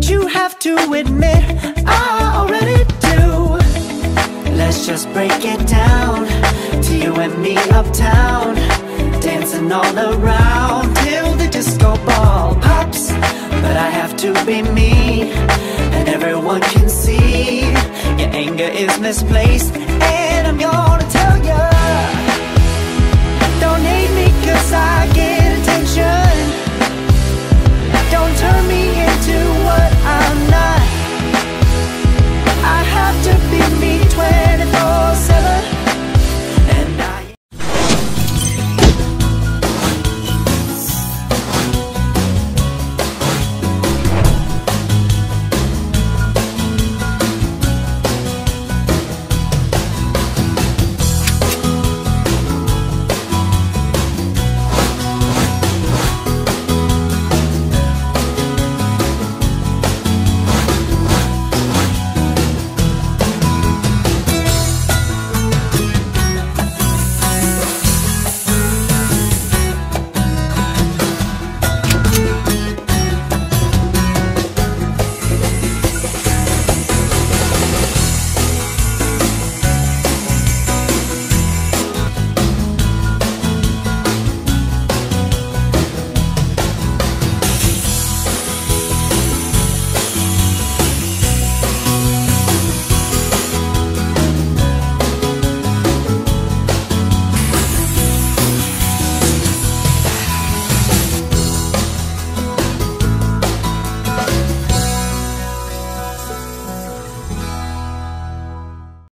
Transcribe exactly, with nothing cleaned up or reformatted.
you have to admit I already do. Let's just break it down to you and me uptown, dancing all around till the disco ball pops. But I have to be me, and everyone can see your anger is misplaced, and I'm gonna tell ya, don't hate me cause I get attention. Don't turn me